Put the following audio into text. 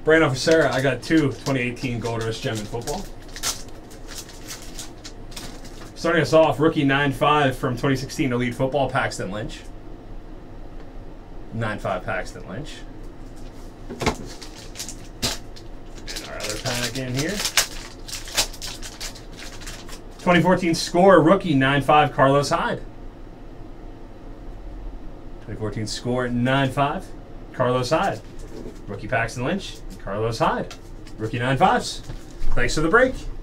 Brandon for Sarah, I got 2 2018 Gold Rush Gem in football. Starting us off, rookie 9.5 from 2016 Elite Football, Paxton Lynch. 9.5 Paxton Lynch. And our other pack in here. 2014 Score, rookie 9.5 Carlos Hyde. 2014 Score 9.5 Carlos Hyde. Rookie Paxton Lynch, Carlos Hyde. Rookie 9.5s. Thanks for the break.